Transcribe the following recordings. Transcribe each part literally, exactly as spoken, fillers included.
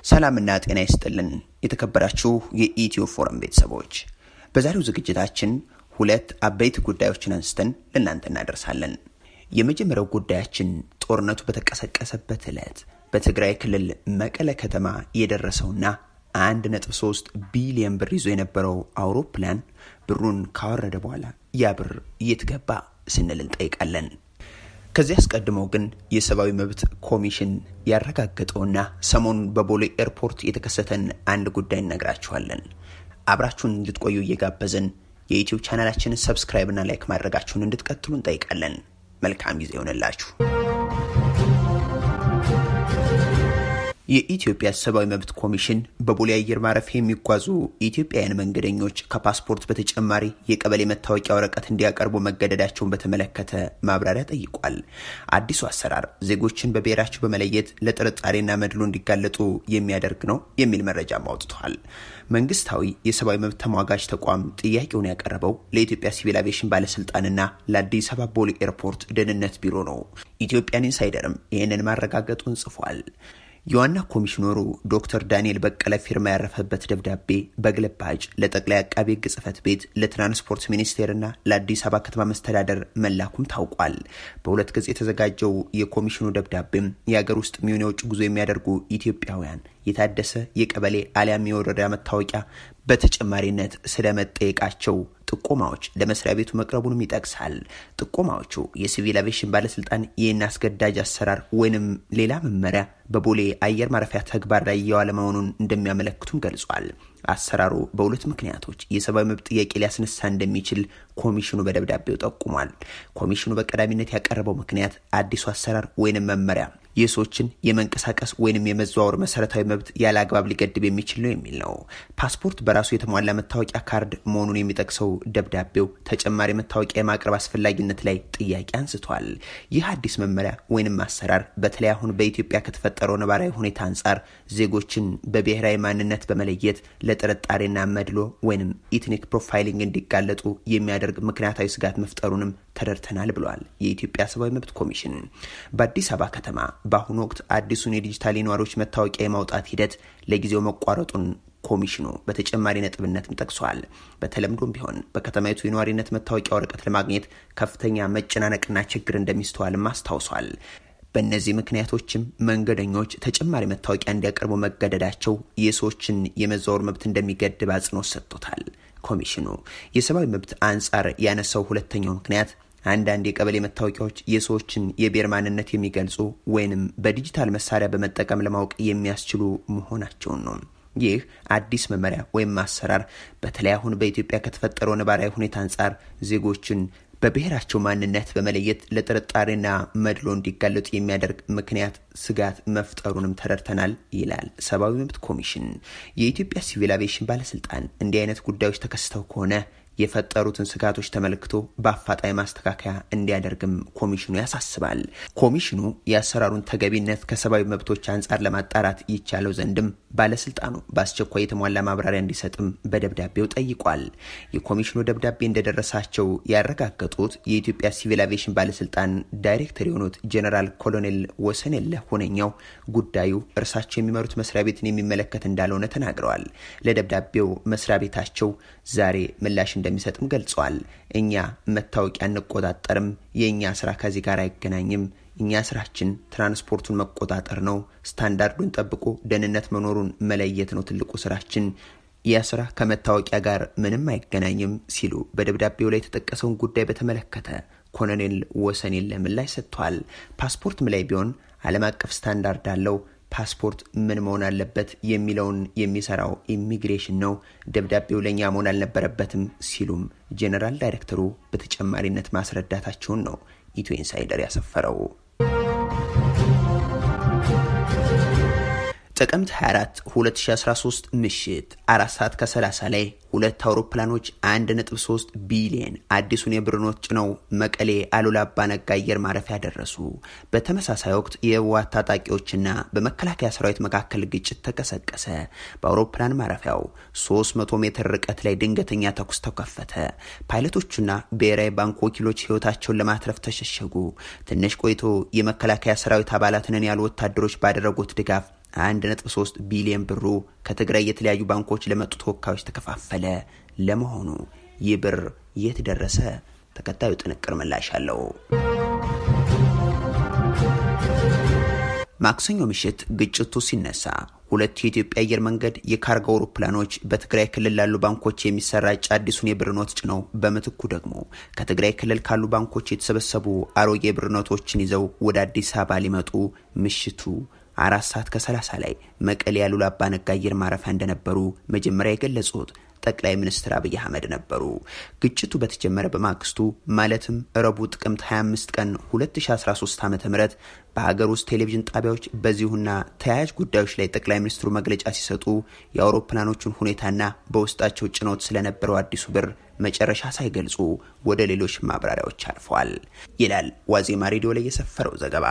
ሰላምና ጤና ይስጥልን የተከበራችሁ የኢትዮ ፎረም ቤተሰቦች በዛሬው ዝግጅታችን ሁለት አበይት ጉዳዮችን አንስተን ለእናንተ እናደርሳለን። የመጀመሪያው ጉዳያችን ጦርነቱ በተቀሰቀሰበት ዕለት በትግራይ ክልል መቀለ ከተማ የደረሰውና አንድ ነጥብ ሶስት ቢሊዮን ብር ይዞ የነበረው አውሮፕላን ብሩን ካወረደ በኋላ ያ ብር የትገባ ስንል እንጠይቃለን። ከዚህ አስቀድሞ ግን የሰብአዊ መብት ኮሚሽን ያረጋገጠውና ሰሞኑን በቦሌ ኤርፖርት የተከሰተን አንድ ጉዳይ እነግራችኋለን። አብራችሁን እንድትቆዩ እየጋበዝን የዩቲዩብ ቻናላችንን ሰብስክራይብ እና ላይክ ማድረጋችሁን እንድትቀጥሉ እንጠይቃለን። መልካም ጊዜ ይሁንላችሁ። የኢትዮጵያ ሰብአዊ መብት ኮሚሽን በቦሌ አየር ማረፊያ የሚጓዙ ኢትዮጵያውያን መንገደኞች ከፓስፖርት በተጨማሪ የቀበሌ መታወቂያ ወረቀት እንዲያቀርቡ መገደዳቸውን በተመለከተ ማብራሪያ ጠይቋል። አዲሱ አሰራር ዜጎችን በብሔራቸው በመለየት ለጥርጣሬና መድሎ እንዲጋለጡ የሚያደርግ ነው የሚል መረጃ አውጥቷል። መንግስታዊ የሰብአዊ መብት ተሟጋች ተቋም ጥያቄውን ያቀረበው ለኢትዮጵያ ሲቪል አቪዬሽን ባለስልጣንና ለአዲስ አበባ ቦሌ ኤርፖርት ደህንነት ቢሮ ነው። ኢትዮጵያን ኢንሳይደርም ይህንን ማረጋገጡን ጽፏል። የዋና ኮሚሽነሩ ዶክተር ዳንኤል በቀለ ፊርማ ያረፈበት ደብዳቤ በግልባጭ ለጠቅላይ አቃቤ ሕግ ጽሕፈት ቤት ለትራንስፖርት ሚኒስቴርና ለአዲስ አበባ ከተማ መስተዳደር መላኩም ታውቋል። በሁለት ገጽ የተዘጋጀው የኮሚሽኑ ደብዳቤም የሀገር ውስጥ ሚሆን የውጭ ጉዞ የሚያደርጉ ኢትዮጵያውያን የታደሰ የቀበሌ አሊያም የወረዳ መታወቂያ በተጨማሪነት ስለመጠየቃቸው ጥቆማዎች ለመስሪያ ቤቱ መቅረቡንም ይጠቅሳል። ጥቆማዎቹ የሲቪል አቪዬሽን ባለስልጣን ይህን አስገዳጅ አሰራር ወይንም ሌላ መመሪያ በቦሌ አየር ማረፊያ ተግባር ላይ እየዋለ መሆኑን እንደሚያመለክቱም ገልጿል። አሰራሩ በሁለት ምክንያቶች የሰብአዊ መብት ጥያቄ ሊያስነሳ እንደሚችል ኮሚሽኑ በደብዳቤው ጠቁሟል። ኮሚሽኑ በቀዳሚነት ያቀረበው ምክንያት አዲሱ አሰራር ወይንም መመሪያ የሰዎችን የመንቀሳቀስ ወይንም የመዘዋወር መሰረታዊ መብት ያለ አግባብ ሊገድብ የሚችል ነው የሚል ነው። ፓስፖርት በራሱ የተሟላ መታወቂያ ካርድ መሆኑን የሚጠቅሰው ደብዳቤው ተጨማሪ መታወቂያ የማቅረብ አስፈላጊነት ላይ ጥያቄ አንስቷል። ይህ አዲስ መመሪያ ወይንም አሰራር በተለይ አሁን በኢትዮጵያ ከተፈጠረው ነባራዊ ሁኔታ አንጻር ዜጎችን በብሔራዊ ማንነት በመለየት ለጥርጣሬና መድሎ ወይንም ኢትኒክ ፕሮፋይሊንግ እንዲጋለጡ የሚያደርግ ምክንያታዊ ስጋት መፍጠሩንም ተደርተናል ብሏል። የኢትዮጵያ ሰብአዊ መብት ኮሚሽን በአዲስ አበባ ከተማ በአሁኑ ወቅት አዲሱን የዲጂታል ነዋሪዎች መታወቂያ የማውጣት ሂደት ለጊዜው መቋረጡን ኮሚሽኑ በተጨማሪ ነጥብነትም ጠቅሷል። በተለምዶም ቢሆን በከተማይቱ የነዋሪነት መታወቂያ ወረቀት ለማግኘት ከፍተኛ መጨናነቅና ችግር እንደሚስተዋልም አስታውሷል። በእነዚህ ምክንያቶችም መንገደኞች ተጨማሪ መታወቂያ እንዲያቀርቡ መገደዳቸው የሰዎችን የመዘዋወር መብት እንደሚገድብ አጽንኦት ሰጥቶታል። ኮሚሽኑ የሰብአዊ መብት አንጻር ያነሳው ሁለተኛው ምክንያት አንዳንድ የቀበሌ መታወቂያዎች የሰዎችን የብሔር ማንነት የሚገልጹ ወይንም በዲጂታል መሳሪያ በመጠቀም ለማወቅ የሚያስችሉ መሆናቸውን ነው። ይህ አዲስ መመሪያ ወይም አሰራር በተለይ አሁን በኢትዮጵያ ከተፈጠረው ነባራዊ ሁኔታ አንጻር ዜጎችን በብሔራቸው ማንነት በመለየት ለጥርጣሬና መድሎ እንዲጋለጡ የሚያደርግ ምክንያት ስጋት መፍጠሩንም ተረድተናል ይላል ሰብአዊ መብት ኮሚሽን። የኢትዮጵያ ሲቪል አቪዬሽን ባለስልጣን እንዲህ አይነት ጉዳዮች ተከስተው ከሆነ የፈጠሩትን ስጋቶች ተመልክቶ በአፋጣኝ ማስተካከያ እንዲያደርግም ኮሚሽኑ ያሳስባል። ኮሚሽኑ የአሰራሩን ተገቢነት ከሰብአዊ መብቶች አንጻር ለማጣራት ይቻለው ዘንድም ባለስልጣኑ በአስቸኳይ የተሟላ ማብራሪያ እንዲሰጥም በደብዳቤው ጠይቋል። የኮሚሽኑ ደብዳቤ እንደደረሳቸው ያረጋገጡት የኢትዮጵያ ሲቪል አቪዬሽን ባለስልጣን ዳይሬክተር የሆኑት ጄኔራል ኮሎኔል ወሰደው ሆነኛው ጉዳዩ እርሳቸው የሚመሩት መስሪያ ቤትን የሚመለከት እንዳልሆነ ተናግረዋል። ለደብዳቤው መስሪያ ቤታቸው ዛሬ ምላሽ እንደሚሰጥም ገልጿል። እኛ መታወቂያ እንቆጣጠርም፣ የኛ ስራ ከዚህ ጋር አይገናኝም። እኛ ስራችን ትራንስፖርቱን መቆጣጠር ነው። ስታንዳርዱን ጠብቆ ደህንነት መኖሩን መለየት ነው ትልቁ ስራችን። ያ ስራ ከመታወቂያ ጋር ምንም አይገናኝም ሲሉ በደብዳቤው ላይ የተጠቀሰውን ጉዳይ በተመለከተ ኮሎኔል ወሰደው ምላሽ ሰጥቷል። ፓስፖርትም ላይ ቢሆን ዓለም አቀፍ ስታንዳርድ አለው። ፓስፖርት ምን መሆን አለበት የሚለውን የሚሰራው ኢሚግሬሽን ነው። ደብዳቤው ለኛ መሆን አልነበረበትም ሲሉም ጄኔራል ዳይሬክተሩ በተጨማሪነት ማስረዳታቸውን ነው ኢትዮ ኢንሳይደር ያሰፈረው። ጥቅምት ሃያ አራት ሁለት ሺህ አስራ ሶስት ምሽት አራት ሰዓት ከሰላሳ ላይ ሁለት አውሮፕላኖች አንድ ነጥብ ሶስት ቢሊዮን አዲሱን የብር ኖት ጭነው መቀሌ አሉላ አባ ነጋ አየር ማረፊያ ደረሱ። በተመሳሳይ ወቅት የህወሓት ታጣቂዎችና በመከላከያ ሰራዊት መካከል ግጭት ተቀሰቀሰ። በአውሮፕላን ማረፊያው ሶስት መቶ ሜትር ርቀት ላይ ድንገተኛ ተኩስ ተከፈተ። ፓይለቶቹና ብሔራዊ ባንክ ወኪሎች ህይወታቸውን ለማትረፍ ተሸሸጉ። ትንሽ ቆይቶ የመከላከያ ሰራዊት አባላትን ያሉ ወታደሮች ባደረጉት ድጋፍ አንድ ነጥብ ሶስት ቢሊዮን ብሩ ከትግራይ የተለያዩ ባንኮች ለመጡ ተወካዮች ተከፋፈለ። ለመሆኑ ይህ ብር የት ደረሰ? ተከታዩ ጥንቅር ምላሽ አለው። ማክሰኞ ምሽት ግጭቱ ሲነሳ ሁለት የኢትዮጵያ አየር መንገድ የካርጎ አውሮፕላኖች በትግራይ ክልል ላሉ ባንኮች የሚሰራጭ አዲሱን የብር ኖት ጭነው በመትኩ ደግሞ ከትግራይ ክልል ካሉ ባንኮች የተሰበሰቡ አሮጌ የብር ኖቶችን ይዘው ወደ አዲስ አበባ ሊመጡ ምሽቱ አራት ሰዓት ከሰላሳ ላይ መቀሌ ያሉ አባነጋ አየር ማረፊያ እንደነበሩ መጀመሪያ የገለጹት ጠቅላይ ሚኒስትር አብይ አህመድ ነበሩ። ግጭቱ በተጀመረ በማግስቱ ማለትም ረቡዕ ጥቅምት ሃያ አምስት ቀን ሁለት ሺህ አስራ ሶስት ዓ.ም በሀገር ውስጥ ቴሌቪዥን ጣቢያዎች በዚሁና ተያያዥ ጉዳዮች ላይ ጠቅላይ ሚኒስትሩ መግለጫ ሲሰጡ የአውሮፕላኖቹን ሁኔታና በውስጣቸው ጭኖት ስለነበረው አዲሱ ብር መጨረሻ ሳይገልጹ ወደ ሌሎች ማብራሪያዎች አልፈዋል ይላል ዋዜማ ሬዲዮ ላይ የሰፈረው ዘገባ።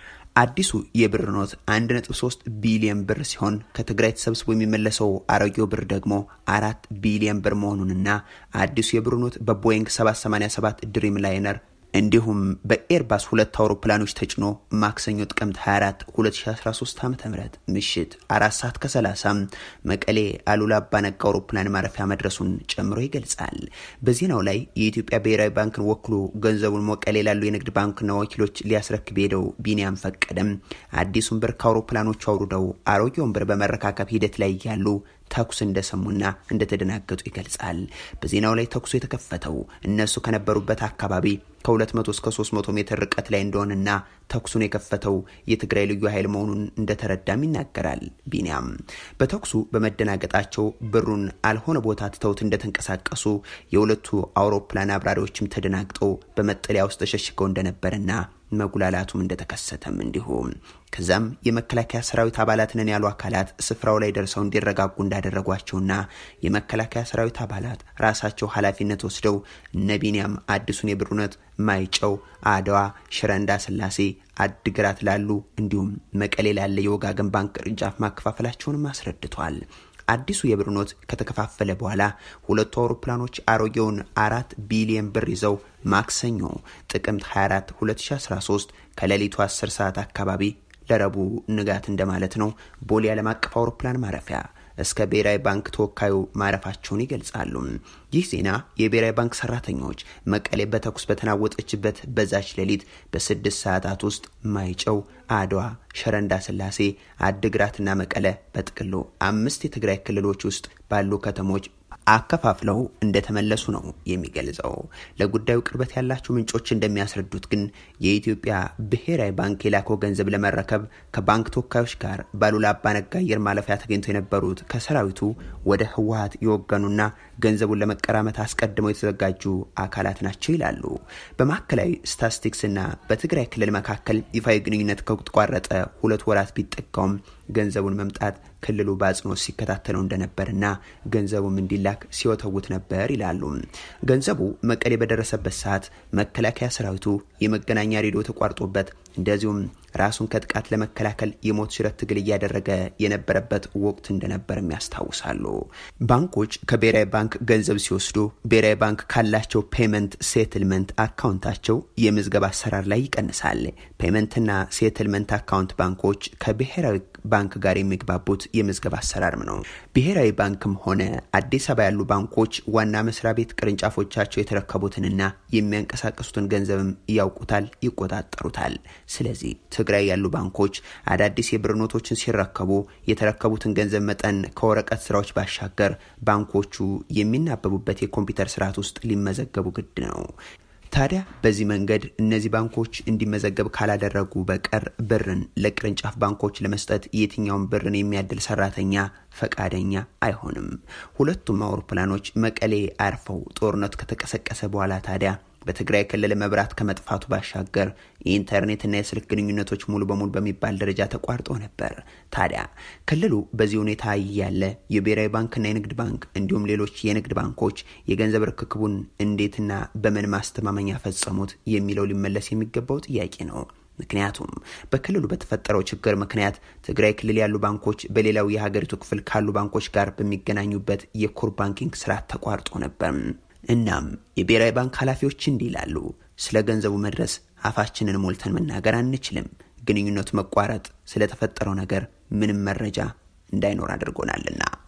አዲሱ የብር ኖት አንድ ነጥብ ሶስት ቢሊዮን ብር ሲሆን ከትግራይ ተሰብስቦ የሚመለሰው አሮጌው ብር ደግሞ አራት ቢሊዮን ብር መሆኑንና አዲሱ የብር ኖት በቦይንግ ሰባት ሰማንያ ሰባት ድሪም ላይነር እንዲሁም በኤርባስ ሁለት አውሮፕላኖች ተጭኖ ማክሰኞ ጥቅምት ሃያ አራት ሁለት ሺህ አስራ ሶስት ዓ.ም ምሽት አራት ሰዓት ከሰላሳ መቀሌ አሉላ አባነጋ አውሮፕላን ማረፊያ መድረሱን ጨምሮ ይገልጻል። በዜናው ላይ የኢትዮጵያ ብሔራዊ ባንክን ወክሎ ገንዘቡን መቀሌ ላሉ የንግድ ባንክና ወኪሎች ሊያስረክብ ሄደው ቢኒያም ፈቀደም አዲሱን ብር ከአውሮፕላኖቹ አውርደው አሮጌውን ብር በመረካከብ ሂደት ላይ ያሉ ተኩስ እንደሰሙና እንደተደናገጡ ይገልጻል። በዜናው ላይ ተኩሱ የተከፈተው እነሱ ከነበሩበት አካባቢ ከሁለት መቶ እስከ ሶስት መቶ ሜትር ርቀት ላይ እንደሆነና ተኩሱን የከፈተው የትግራይ ልዩ ኃይል መሆኑን እንደተረዳም ይናገራል። ቢኒያም በተኩሱ በመደናገጣቸው ብሩን አልሆነ ቦታ ትተውት እንደተንቀሳቀሱ የሁለቱ አውሮፕላን አብራሪዎችም ተደናግጠው በመጠለያ ውስጥ ተሸሽገው እንደነበርና መጉላላቱም እንደተከሰተም እንዲሁ ከዛም የመከላከያ ሰራዊት አባላት ነን ያሉ አካላት ስፍራው ላይ ደርሰው እንዲረጋጉ እንዳደረጓቸውና የመከላከያ ሰራዊት አባላት ራሳቸው ኃላፊነት ወስደው ነቢኒያም አዲሱን የብር ኖት ማይጨው፣ አድዋ፣ ሽረንዳ ስላሴ፣ አድግራት ላሉ እንዲሁም መቀሌ ላለ የወጋገን ባንክ ቅርንጫፍ ማከፋፈላቸውን አስረድቷል። አዲሱ የብር ኖት ከተከፋፈለ በኋላ ሁለቱ አውሮፕላኖች አሮጌውን አራት ቢሊዮን ብር ይዘው ማክሰኞ ጥቅምት ሃያ አራት ሁለት ሺህ አስራ ሶስት ከሌሊቱ አስር ሰዓት አካባቢ ለረቡዕ ንጋት እንደማለት ነው ቦሌ ዓለም አቀፍ አውሮፕላን ማረፊያ እስከ ብሔራዊ ባንክ ተወካዩ ማረፋቸውን ይገልጻሉ። ይህ ዜና የብሔራዊ ባንክ ሰራተኞች መቀሌ በተኩስ በተናወጠችበት በዛች ሌሊት በስድስት ሰዓታት ውስጥ ማይጨው፣ አድዋ፣ ሽረንዳ ስላሴ፣ አድግራትና መቀለ በጥቅሉ አምስት የትግራይ ክልሎች ውስጥ ባሉ ከተሞች አከፋፍለው እንደተመለሱ ነው የሚገልጸው። ለጉዳዩ ቅርበት ያላቸው ምንጮች እንደሚያስረዱት ግን የኢትዮጵያ ብሔራዊ ባንክ የላከው ገንዘብ ለመረከብ ከባንክ ተወካዮች ጋር ባሉላ አባነጋ አየር ማረፊያ ተገኝተው የነበሩት ከሰራዊቱ ወደ ህወሓት የወገኑና ገንዘቡን ለመቀራመት አስቀድመው የተዘጋጁ አካላት ናቸው ይላሉ። በማዕከላዊ ስታቲስቲክስና በትግራይ ክልል መካከል ይፋዊ ግንኙነት ከተቋረጠ ሁለት ወራት ቢጠጋውም ገንዘቡን መምጣት ክልሉ ባጽኖ ሲከታተለው እንደነበርና ገንዘቡም እንዲላክ ሲወተውት ነበር ይላሉ። ገንዘቡ መቀሌ በደረሰበት ሰዓት መከላከያ ሰራዊቱ የመገናኛ ሬዲዮ ተቋርጦበት እንደዚሁም ራሱን ከጥቃት ለመከላከል የሞት ሽረት ትግል እያደረገ የነበረበት ወቅት እንደነበርም ያስታውሳሉ። ባንኮች ከብሔራዊ ባንክ ገንዘብ ሲወስዱ ብሔራዊ ባንክ ካላቸው ፔመንት ሴትልመንት አካውንታቸው የምዝገባ አሰራር ላይ ይቀንሳል። ፔመንትና ሴትልመንት አካውንት ባንኮች ከብሔራዊ ባንክ ጋር የሚግባቡት የምዝገባ አሰራርም ነው። ብሔራዊ ባንክም ሆነ አዲስ አበባ ያሉ ባንኮች ዋና መስሪያ ቤት ቅርንጫፎቻቸው የተረከቡትንና የሚያንቀሳቅሱትን ገንዘብም ያውቁታል፣ ይቆጣጠሩታል። ስለዚህ ትግራይ ያሉ ባንኮች አዳዲስ የብር ኖቶችን ሲረከቡ የተረከቡትን ገንዘብ መጠን ከወረቀት ስራዎች ባሻገር ባንኮቹ የሚናበቡበት የኮምፒውተር ስርዓት ውስጥ ሊመዘገቡ ግድ ነው። ታዲያ በዚህ መንገድ እነዚህ ባንኮች እንዲመዘገብ ካላደረጉ በቀር ብርን ለቅርንጫፍ ባንኮች ለመስጠት የትኛውን ብርን የሚያድል ሰራተኛ ፈቃደኛ አይሆንም። ሁለቱም አውሮፕላኖች መቀሌ አርፈው ጦርነት ከተቀሰቀሰ በኋላ ታዲያ በትግራይ ክልል መብራት ከመጥፋቱ ባሻገር የኢንተርኔትና የስልክ ግንኙነቶች ሙሉ በሙሉ በሚባል ደረጃ ተቋርጦ ነበር። ታዲያ ክልሉ በዚህ ሁኔታ ያለ የብሔራዊ ባንክና የንግድ ባንክ እንዲሁም ሌሎች የንግድ ባንኮች የገንዘብ ርክክቡን እንዴትና በምን ማስተማመኛ ፈጸሙት የሚለው ሊመለስ የሚገባው ጥያቄ ነው። ምክንያቱም በክልሉ በተፈጠረው ችግር ምክንያት ትግራይ ክልል ያሉ ባንኮች በሌላው የሀገሪቱ ክፍል ካሉ ባንኮች ጋር በሚገናኙበት የኮር ባንኪንግ ስርዓት ተቋርጦ ነበር። እናም የብሔራዊ ባንክ ኃላፊዎች እንዲላሉ ስለ ገንዘቡ መድረስ አፋችንን ሞልተን መናገር አንችልም። ግንኙነቱ መቋረጥ ስለተፈጠረው ነገር ምንም መረጃ እንዳይኖር አድርጎናልና